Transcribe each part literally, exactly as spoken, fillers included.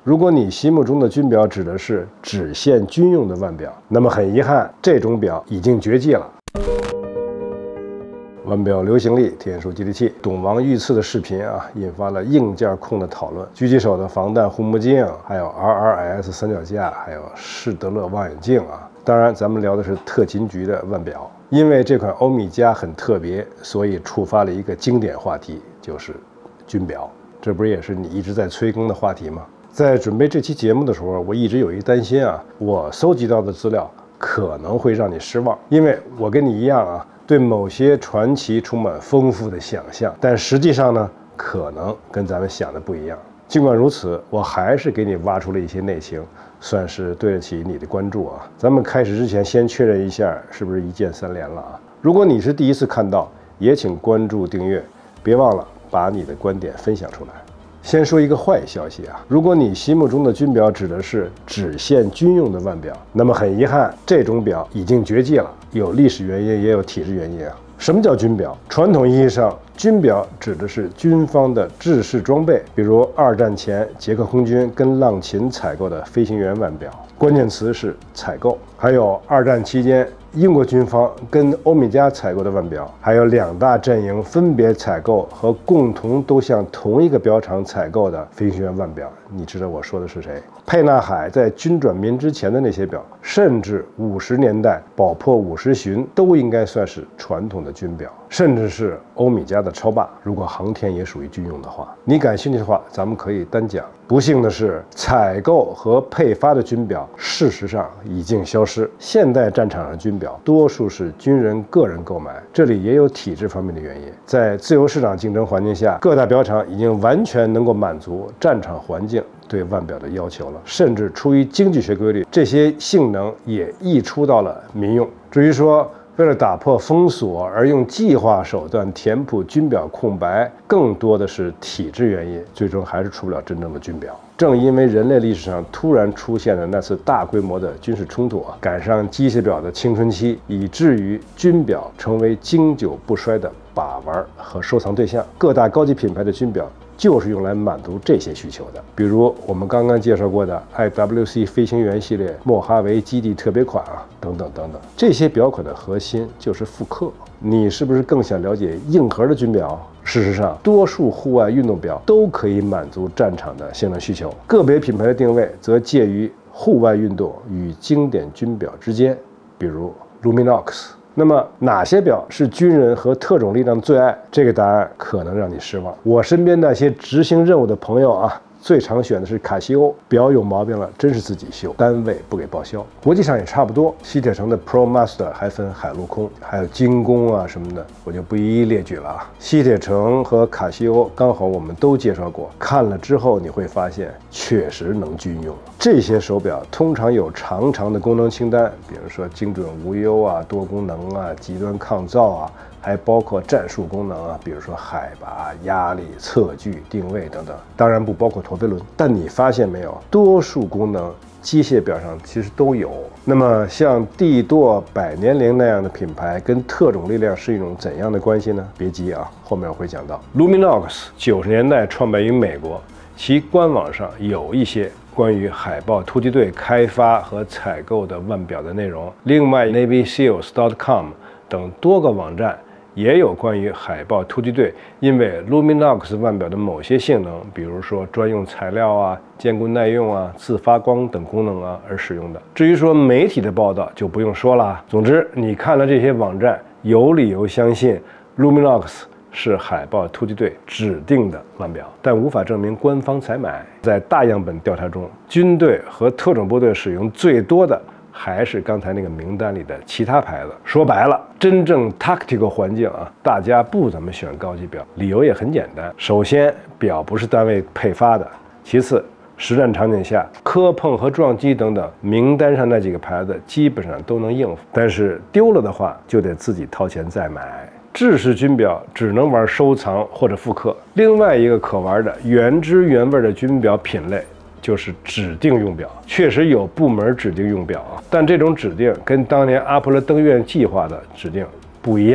如果你心目中的军表指的是只限军用的腕表，那么很遗憾，这种表已经绝迹了。腕表流行力，天数接地气，懂王遇刺的视频啊，引发了硬件控的讨论。狙击手的防弹护目镜，还有 R R S 三脚架，还有施德勒望远镜啊。当然，咱们聊的是特勤局的腕表。因为这款欧米茄很特别，所以触发了一个经典话题，就是军表。这不是也是你一直在催更的话题吗？在准备这期节目的时候，我一直有一担心啊，我搜集到的资料可能会让你失望，因为我跟你一样啊。对某些传奇充满丰富的想象，但实际上呢，可能跟咱们想的不一样。尽管如此，我还是给你挖出了一些内情，算是对得起你的关注啊。咱们开始之前，先确认一下是不是一键三连了啊？如果你是第一次看到，也请关注订阅，别忘了把你的观点分享出来。先说一个坏消息啊，如果你心目中的军表指的是只限军用的腕表，那么很遗憾，这种表已经绝迹了，有历史原因，也有体制原因啊。什么叫军表？传统意义上，军表指的是军方的制式装备，比如二战前捷克空军跟浪琴采购的飞行员腕表，关键词是采购。还有二战期间英国军方跟欧米茄采购的腕表，还有两大阵营分别采购和共同都向同一个表厂采购的飞行员腕表。你知道我说的是谁？沛纳海在军转民之前的那些表，甚至五十年代宝珀五十巡都应该算是传统的军表，甚至是欧米茄的超霸。如果航天也属于军用的话，你感兴趣的话，咱们可以单讲。不幸的是，采购和配发的军表事实上已经消失。现代战场上军表多数是军人个人购买，这里也有体制方面的原因。在自由市场竞争环境下，各大表厂已经完全能够满足战场环境对腕表的要求了，甚至出于经济学规律，这些性能也溢出到了民用。至于说为了打破封锁而用计划手段填补军表空白，更多的是体制原因，最终还是出不了真正的军表。正因为人类历史上突然出现的那次大规模的军事冲突啊，赶上机械表的青春期，以至于军表成为经久不衰的把玩和收藏对象。各大高级品牌的军表就是用来满足这些需求的，比如我们刚刚介绍过的 I W C 飞行员系列、莫哈维基地特别款啊，等等等等。这些表款的核心就是复刻。你是不是更想了解硬核的军表？事实上，多数户外运动表都可以满足战场的性能需求，个别品牌的定位则介于户外运动与经典军表之间，比如 Luminox。那么哪些表是军人和特种力量的最爱？这个答案可能让你失望。我身边那些执行任务的朋友啊，最常选的是卡西欧表，有毛病了真是自己修，单位不给报销。国际上也差不多，西铁城的 Pro Master 还分海陆空，还有精工啊什么的，我就不一一列举了啊。西铁城和卡西欧刚好我们都介绍过，看了之后你会发现确实能军用。这些手表通常有长长的功能清单，比如说精准无忧啊、多功能啊、极端抗噪啊，还包括战术功能啊，比如说海拔、压力、测距、定位等等，当然不包括陀飞轮。但你发现没有，多数功能机械表上其实都有。那么像帝舵、百年灵那样的品牌跟特种力量是一种怎样的关系呢？别急啊，后面我会讲到。Luminox 九十年代创办于美国，其官网上有一些关于海豹突击队开发和采购的腕表的内容。另外 Navy Seals dot com 等多个网站也有关于海豹突击队因为 Luminox 腕表的某些性能，比如说专用材料啊、坚固耐用啊、自发光等功能啊而使用的。至于说媒体的报道就不用说了。总之，你看了这些网站，有理由相信 Luminox是海豹突击队指定的腕表，但无法证明官方采买。在大样本调查中，军队和特种部队使用最多的还是刚才那个名单里的其他牌子。说白了，真正 tactical 环境啊，大家不怎么选高级表，理由也很简单。首先，表不是单位配发的；其次，实战场景下，磕碰和撞击等等，名单上那几个牌子基本上都能应付，但是丢了的话，就得自己掏钱再买。制式军表只能玩收藏或者复刻。另外一个可玩的原汁原味的军表品类就是指定用表，确实有部门指定用表啊，但这种指定跟当年阿波罗登月计划的指定不一样了。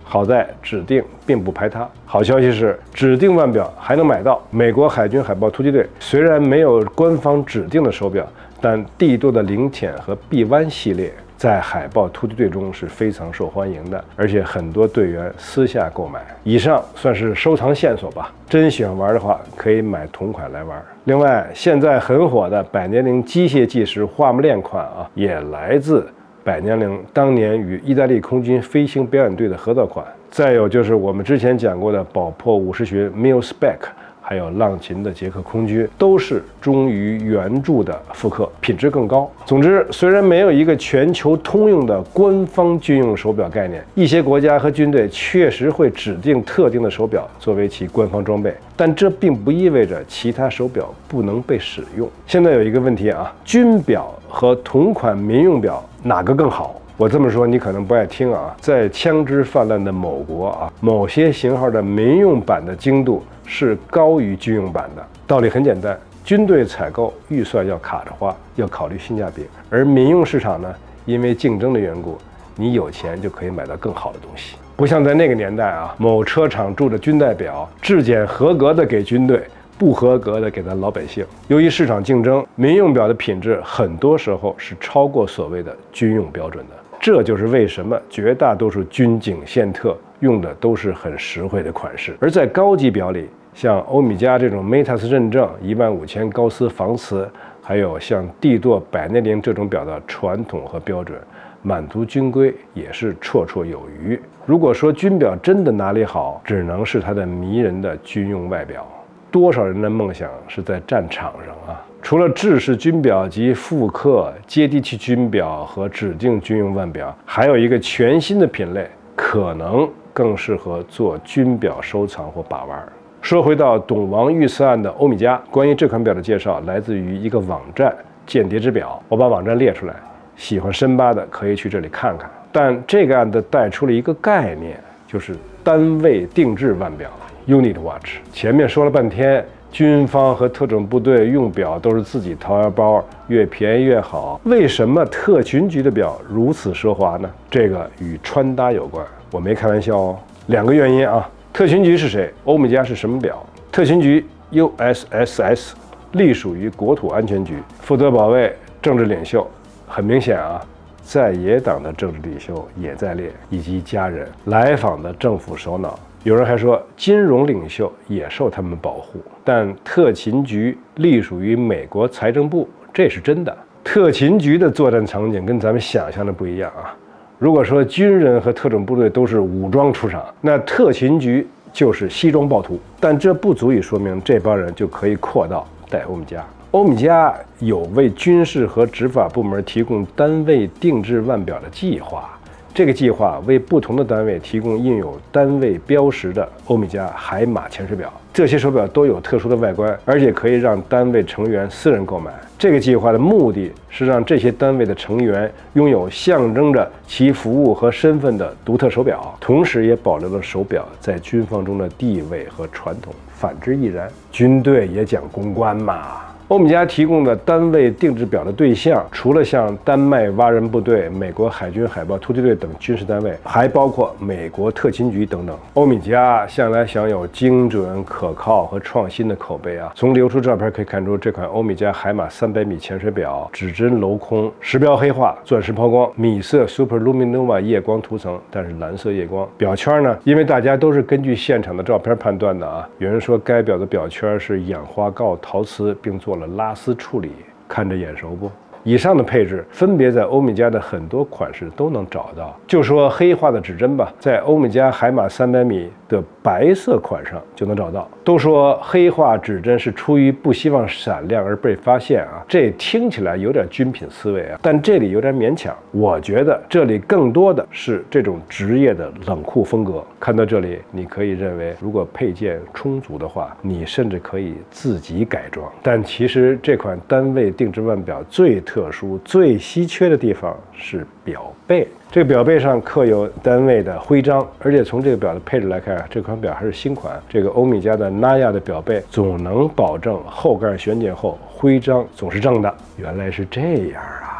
好在指定并不排他。好消息是，指定腕表还能买到。美国海军海豹突击队虽然没有官方指定的手表，但帝舵的零潜和臂弯系列在海豹突击队中是非常受欢迎的，而且很多队员私下购买。以上算是收藏线索吧，真喜欢玩的话，可以买同款来玩。另外，现在很火的百年灵机械计时花木链款啊，也来自百年灵当年与意大利空军飞行表演队的合作款。再有就是我们之前讲过的宝珀五十巡 Mil-Spec， 还有浪琴的捷克空军，都是忠于原著的复刻，品质更高。总之，虽然没有一个全球通用的官方军用手表概念，一些国家和军队确实会指定特定的手表作为其官方装备，但这并不意味着其他手表不能被使用。现在有一个问题啊，军表和同款民用表哪个更好？我这么说你可能不爱听啊，在枪支泛滥的某国啊，某些型号的民用版的精度是高于军用版的。道理很简单，军队采购预算要卡着花，要考虑性价比，而民用市场呢，因为竞争的缘故，你有钱就可以买到更好的东西。不像在那个年代啊，某车厂铸的军代表，质检合格的给军队，不合格的给咱老百姓。由于市场竞争，民用表的品质很多时候是超过所谓的军用标准的。这就是为什么绝大多数军警线特用的都是很实惠的款式。而在高级表里，像欧米茄这种 Metas 认证一万五千高斯防磁，还有像帝舵百年灵这种表的传统和标准，满足军规也是绰绰有余。如果说军表真的哪里好，只能是它的迷人的军用外表。多少人的梦想是在战场上啊！除了制式军表及复刻、接地气军表和指定军用腕表，还有一个全新的品类，可能更适合做军表收藏或把玩。说回到懂王遇刺案的欧米茄，关于这款表的介绍来自于一个网站“间谍之表”，我把网站列出来，喜欢深扒的可以去这里看看。但这个案子带出了一个概念，就是单位定制腕表 （Unit Watch）。前面说了半天，军方和特种部队用表都是自己掏腰包，越便宜越好。为什么特勤局的表如此奢华呢？这个与穿搭有关，我没开玩笑哦。两个原因啊。特勤局是谁？欧米茄是什么表？特勤局 U S S S 隶属于国土安全局，负责保卫政治领袖。很明显啊，在野党的政治领袖也在列，以及家人、来访的政府首脑。有人还说，金融领袖也受他们保护。但特勤局隶属于美国财政部，这是真的。特勤局的作战场景跟咱们想象的不一样啊。如果说军人和特种部队都是武装出场，那特勤局就是西装暴徒。但这不足以说明这帮人就可以扩到戴欧米茄。欧米茄有为军事和执法部门提供单位定制腕表的计划。这个计划为不同的单位提供印有单位标识的欧米茄海马潜水表，这些手表都有特殊的外观，而且可以让单位成员私人购买。这个计划的目的是让这些单位的成员拥有象征着其服务和身份的独特手表，同时也保留了手表在军方中的地位和传统。反之亦然，军队也讲公关嘛。欧米茄提供的单位定制表的对象，除了像丹麦蛙人部队、美国海军海豹突击队等军事单位，还包括美国特勤局等等。欧米茄向来享有精准、可靠和创新的口碑啊。从流出照片可以看出，这款欧米茄海马三百米潜水表指针镂空，时标黑化，钻石抛光，米色 Super Luminova 夜光涂层，但是蓝色夜光。表圈呢，因为大家都是根据现场的照片判断的啊。有人说该表的表圈是氧化锆陶瓷，并做了拉丝处理，看着眼熟不？以上的配置分别在欧米茄的很多款式都能找到。就说黑化的指针吧，在欧米茄海马三百米的白色款上就能找到。都说黑化指针是出于不希望闪亮而被发现啊，这听起来有点军品思维啊，但这里有点勉强。我觉得这里更多的是这种职业的冷酷风格。看到这里，你可以认为，如果配件充足的话，你甚至可以自己改装。但其实这款单位定制腕表最特殊、最稀缺的地方是表背。这个表背上刻有单位的徽章，而且从这个表的配置来看，这款表还是新款。这个欧米茄的 Naya 的表背总能保证后盖旋减后徽章总是正的。原来是这样啊！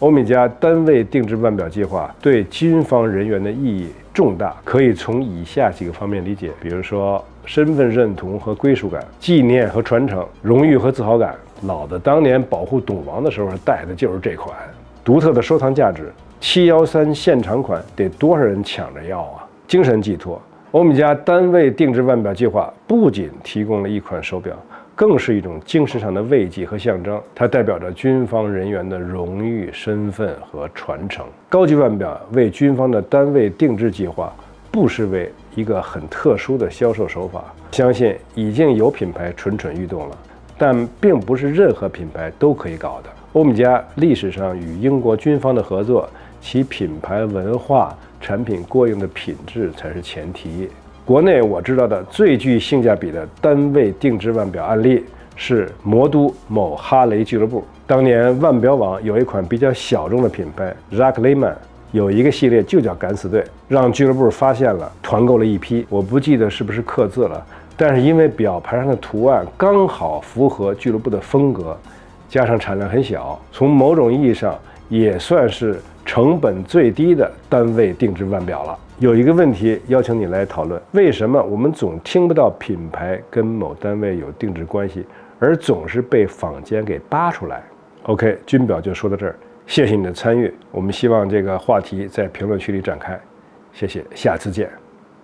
欧米茄单位定制腕表计划对军方人员的意义重大，可以从以下几个方面理解，比如说身份认同和归属感、纪念和传承、荣誉和自豪感。老子当年保护董王的时候戴的就是这款，独特的收藏价值。七一三现场款得多少人抢着要啊！精神寄托。欧米茄单位定制腕表计划不仅提供了一款手表，更是一种精神上的慰藉和象征，它代表着军方人员的荣誉、身份和传承。高级腕表为军方的单位定制计划，不失为一个很特殊的销售手法。相信已经有品牌蠢蠢欲动了，但并不是任何品牌都可以搞的。欧米茄历史上与英国军方的合作，其品牌文化、产品过硬的品质才是前提。国内我知道的最具性价比的单位定制腕表案例是魔都某哈雷俱乐部。当年腕表网有一款比较小众的品牌 Jacques Lehmann， 有一个系列就叫敢死队，让俱乐部发现了，团购了一批。我不记得是不是刻字了，但是因为表盘上的图案刚好符合俱乐部的风格，加上产量很小，从某种意义上也算是成本最低的单位定制腕表了。有一个问题邀请你来讨论：为什么我们总听不到品牌跟某单位有定制关系，而总是被坊间给扒出来 ？OK， 军表就说到这儿，谢谢你的参与，我们希望这个话题在评论区里展开，谢谢，下次见。